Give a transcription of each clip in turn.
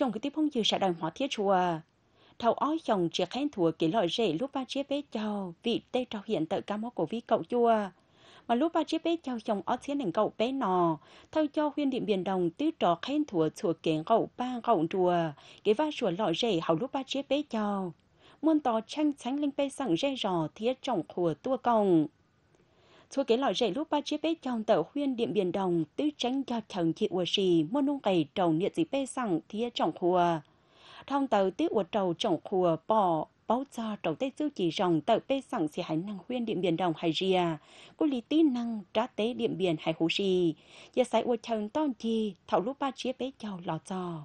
trong cái tiếp phong dư sẽ đòi hóa thiết chùa thầu ói chồng chỉ khen thua cái loại rễ lúc ba chế bé chào vị tê trao hiện tại ca mốc của vi cậu chùa mà lúc ba chế bé chào chồng ói chiến đỉnh cậu bé nò theo cho huyên điện biển đồng tứ trò khen thua chùa kiến cậu ba cậu chùa cái va chùa loại rễ hầu lúc ba chế bé chào muôn tò tranh tránh linh bê sẵn rễ rò thiết trọng của tua công số cái loại rễ lúc ba chiếc bé trong tờ huyên điện biển đồng tứ tránh cho thần chị ua xì mua nông cày trầu nhiệt gì bê sẵn thía trọng khùa thông tờ tứ ua trầu trọng khùa bỏ báo cho trầu tết dư chỉ rồng tờ bê sẵn xì hải năng huyên điện biển đồng hải rìa cô lý tí năng trá tế điện biển hải hú xì giờ xảy ua thần ton chi thảo lúc ba chiếc bé châu lò cho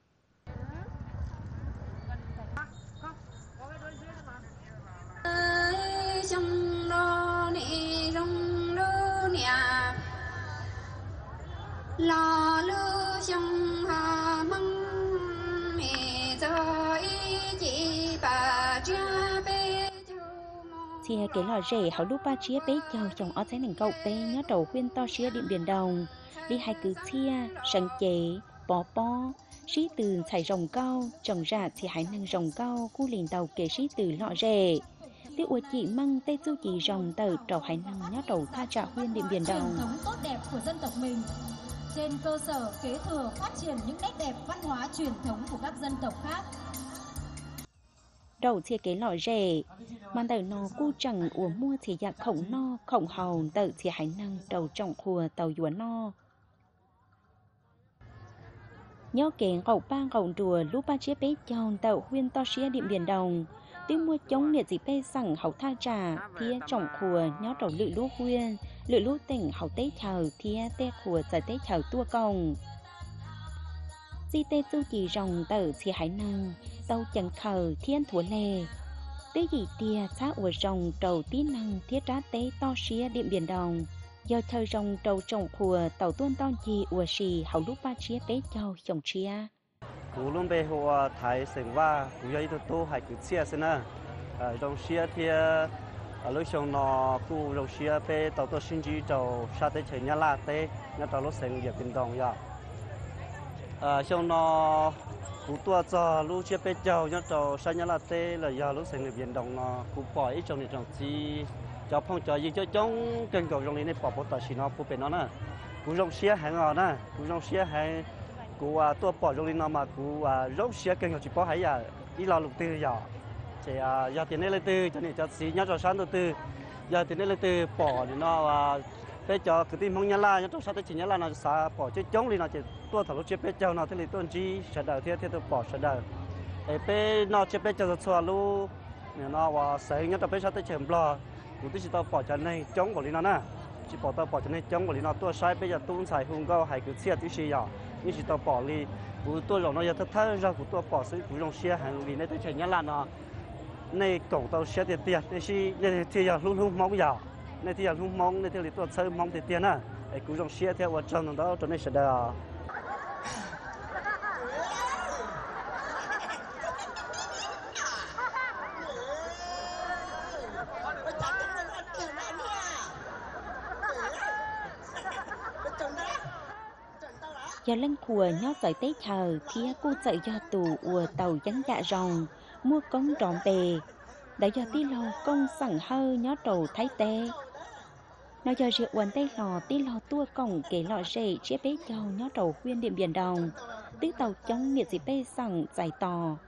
trong đó nè trong đó nè lo lư trong hà măng mẹ cho ý chị bà cha bé chia cái lò rể hảo lúc ba chia bé chào chồng ở thái thành cậu bé nhớ đầu khuyên to xía điện biển đồng đi hai cứ chia sân chế bó sĩ từ thải rồng cao trồng ra thì hãy năng rồng cao cu liền tàu kể sĩ từ lọ rể tiêu ua chị măng tây du chỉ rồng tờ trầu hải năng nhớ đầu tha trả khuyên điện biển đồng truyền thống tốt đẹp của dân tộc mình trên cơ sở kế thừa phát triển những nét đẹp văn hóa truyền thống của các dân tộc khác. Đầu chia cái lọ rể mà tờ nó cu chẳng ủa mua thì dạ khổng no khổng hầu tờ thì hải năng đầu trọng khùa tàu dùa no nhớ kén cậu ba cậu đùa lúc ba chiếc bé chồng tàu huyên to xía điện biển đồng tiếng mua chống nhiệt gì bê sẵn hậu tha trà thía trọng khùa nhớ đầu lự lũ huyên lự lũ tỉnh hậu tế thờ thía tê khùa giải tế thờ tua công di tê du chỉ rồng tờ thì hải năng tàu chẳng khờ thiên thua lề tế gì tia xã ủa rồng đầu tí năng thiết trá tế to xía điện biển đồng do thời rồng đầu trọng khùa tàu tuôn to gì ủa xì hậu lúc ba chiếc bé châu chồng chia cú luôn bê hoa thái sừng va cú dây tôi tô hay cứ chia xin à trong chia thì lúc xong nó cú trong chia bê tàu tôi xin chỉ tàu sa tế chơi nhà la tế nhà tàu lúc sừng việc bình đồng vậy xong nó cú tua cho lúc chia bê châu nhà tàu sa nhà la tế là giờ lúc sừng việc bình đồng nó cú bỏ ít trong này trong chi cho phong cho gì cho chống cần cầu trong này bỏ bộ tài xỉn nó cú bên nó nè cú trong chia hàng ngò nè cú trong chia hàng cú tua bỏ trong này nó mà cú rốt chia cần cầu chỉ bỏ hay à đi lo lục tư giờ thì giờ tiền này là tư cho nên cho xí nhớ cho sáng tư giờ tiền này là tư bỏ thì nó bây giờ cứ tìm mong nhà la nhớ trong sáng tới chỉ nhà la nó xả bỏ chứ chống thì nó chỉ tua thằng lúc chia bây giờ nó thì lấy tuần chi sẽ đợi thế tôi bỏ sẽ đợi bây nó chia bây giờ xóa lu nó sẽ nhớ trong bây giờ tới chèm bò cú tí chỉ tao bỏ cho này chống của nó nè chỉ bỏ tao bỏ cho này chống của nó tua sai bây giờ tung xài hung cao hay cứ chia tí xì giờ nhưng chỉ tao bỏ đi cú tua rồi nó giờ thất thất ra cú tua bỏ xí cú trong xe hàng vì này tới chèm nhà la nó này cổng tàu xe tiền tiền này xí này thì giờ luôn luôn mong giờ này thì giờ luôn mong này thì lấy tua sơ mong tiền tiền à cú trong xe theo ở trong đó cho nên sẽ đào giờ lân khùa nhót giải tế thờ thía cu dậy do tù ùa tàu trắng dạ rồng mua công trọn bề đã do tí lò công sẵn hơ nhót đầu thái tê nó giờ rượu quần tê lò tí lò tua cổng kể lò rể chia bé châu nhót đầu khuyên điện biển đồng tứ tàu chống miệt gì bê sẵn giải tò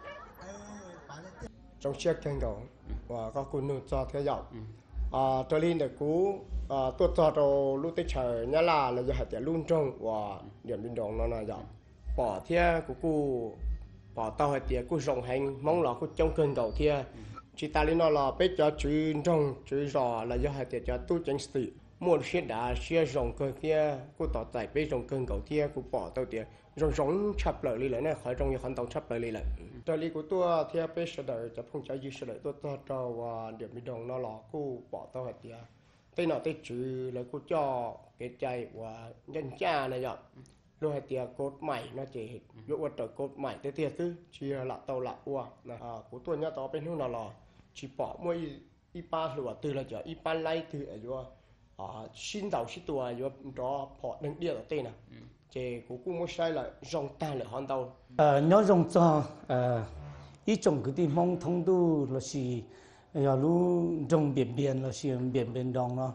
trong chiếc kênh đó và các cô nương cho theo dõi tôi lên để cú tôi cho đồ lúc tới chờ nhá là giờ hạt luôn trong và điểm bình đồng nó là dọn bỏ thia của cô bỏ tàu hạt tiền cô rộng hành mong là cô trong kênh đầu thia chỉ ta lên nó là biết cho chuyên trong chuyên rõ là giờ hạt tiền cho tôi chính sự muốn xuyên đã xuyên rộng kênh thia cô tỏ giải biết rộng kênh đầu thia cô bỏ tàu tiền rộng rộng chập lợi lý này khỏi trong như khoản tàu chập lợi lý lại tôi lý của tôi thia biết sẽ đợi cho phong trào gì sẽ đợi tôi cho và điểm bình đồng nó là cô bỏ tàu hạt tiền tên nào tên chữ là cô cho cái chạy và nhân cha này vậy rồi hay tiệt cốt mày nó chỉ dụ vật trở cốt mày tới tiệt chứ chỉ là tàu lạ qua của tôi nhớ tao bên hướng nào là chỉ bỏ mỗi ipa rồi từ là chờ ipa lay từ ở chỗ xin đầu xin tua chỗ đó họ đừng đi ở tên nào chế cũng muốn sai lại rong ta lại hoàn đầu nhớ rong cho ý trồng cái tim mong thông tu là gì giờ lu trồng biển là gì biển đồng nó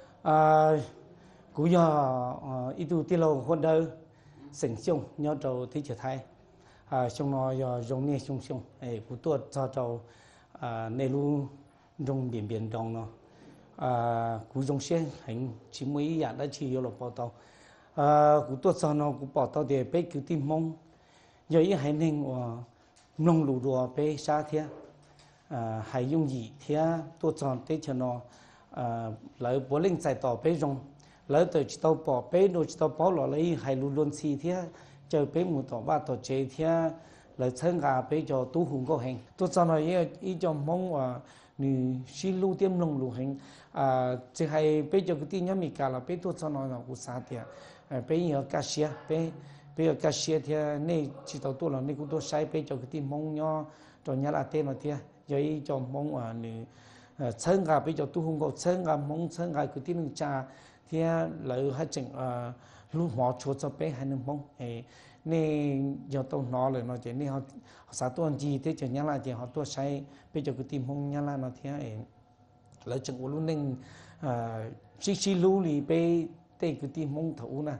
cú giờ ý tu tiêu lâu hơn đâu sỉnh sung nhớ trâu thế trở thay xong nó giờ rong nè sung cú tuột cho trâu nè lu rong biển đồng nó cú rong xe hành chỉ mấy dạng đã chỉ là bao tàu cú tuột cho nó cú bỏ tàu để bé cứ tim mong giờ ý hành nên nông lù đùa bé xa thế hay dùng gì thế tuột cho thế cho nó lại bố linh giải tỏ bé rong lỡ từ chỉ tàu bỏ bé đôi chỉ tàu bỏ lọ lấy hay luôn luôn xì thế chơi bé một tàu ba tàu chơi thế lỡ chân gà bé cho tu hùng có hành tôi cho nó ý cho mong nữ xí lưu tiêm lồng lù hành chỉ hay bé cho cái tin nhá mình cả là bé tôi cho nó là cũng xa thế bé nhớ cá xía bé ở cá xía thế này chỉ tàu tôi là này cũng tôi sai bé cho cái tin mong nhá cho nhá là tên là thế giờ ý cho mong nữ chân gà bé cho tu hùng có chân gà mong chân gà cái tin cha thì lợi hai chừng lúc họ chua cho bé hai nông mông nên giờ tôi nóiเลยnó chỉ nên họ xã tôi ăn gì thế chỉ nhá là chỉ họ tôi say bây giờ cái tim mông nhá là nó thế lợi chừng của lúc nên xí lú thì bé tê cái tim mông thủ nè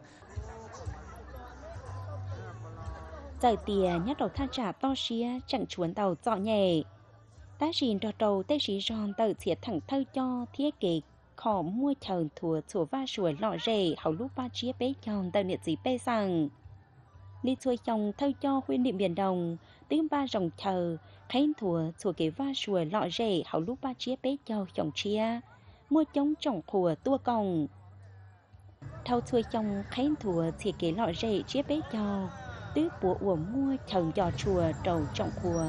giờ tiền nhát đầu than trả to xía chẳng chuồn tàu dọ nhẹ ta xin cho đầu tê xí giòn tự thiệt thẳng thơ cho thiết kế khó mua chờ thua chùa va sủa lọ rể hầu lúc ba chia bé chồng tờ nhiệt gì bé rằng đi xuôi chồng thâu cho khuyên điểm biển đồng tiếng ba rồng chờ khen thua chùa kế va sủa lọ rể hầu lúc ba chia bé chồng chồng chia mua chống trồng khùa tua còng thâu xuôi chồng khen thua thì kế lọ rể chia bé chồng tứ bùa ủa mua chờ dò chùa đầu trọng khùa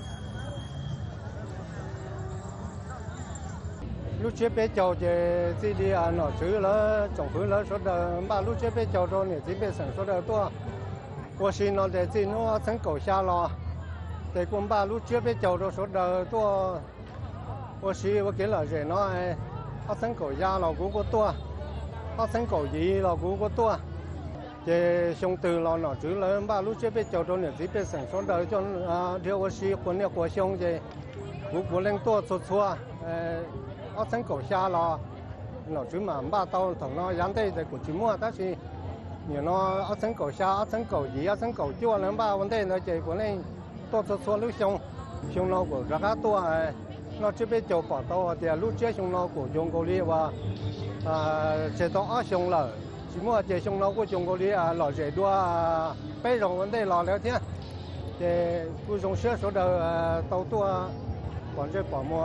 lúc trước bé cháu thì đi nó chữ là trồng phương là số đời ba lúc trước bé cháu rồi này chỉ bé sản số đời to, tôi xin nó để chỉ nó thành cầu xa lo, để cũng ba lúc trước bé cháu rồi số đời to, tôi xin tôi kể là gì nó thành cầu xa lo cũng có to, thành cầu gì lo cũng có to, để xong từ lo nó chữ là ba lúc trước bé cháu rồi này chỉ bé sản số đời cho điều tôi xin quân nhà của xong thì cũng lên to số ở thành cổ xa lo nó chứ mà ba tàu thằng nó dán đây thì cũng chỉ mua ta chỉ nhiều nó ở thành cổ xa ở thành cổ gì ở thành cổ chua nó ba vấn đề nó chỉ của này to số lúc xong nó của ra cá to nó chỉ biết chầu bỏ tàu thì lúc trước xong nó của dùng cầu đi và chỉ to ở xong là chỉ mua chỉ xong nó của dùng cầu đi lò rẻ đua bây giờ vấn đề lò léo thế thì cứ dùng xe số đầu tàu to còn chỉ bỏ mua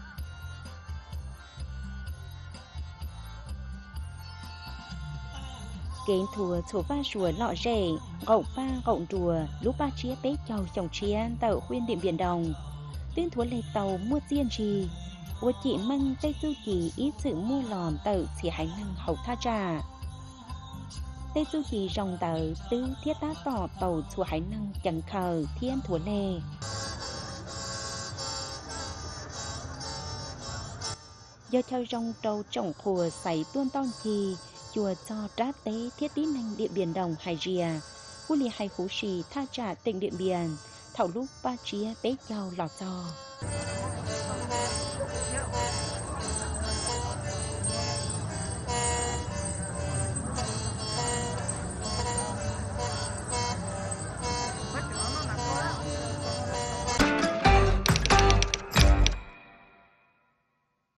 kiến thua chùa va sủa lọ rể gậu ba gậu đùa lúc ba chia bé chầu chồng chia tàu khuyên điểm biển đồng tuyên thua lệ tàu mua chiên trì của chị măng tây du kỳ ít sự mua lòn tàu chỉ hải năng hậu tha trà tây du kỳ rồng tàu tư thiết tá tỏ tàu chùa hải năng chẳng khờ thiên thua lệ do chơi rong trâu trồng khùa xảy tuôn ton chi chùa cho trá tế thiết tí năng điện biển đồng hải rìa khu lì hai khú xì tha trả tỉnh điện biển thảo lúc ba chia bé châu lọt cho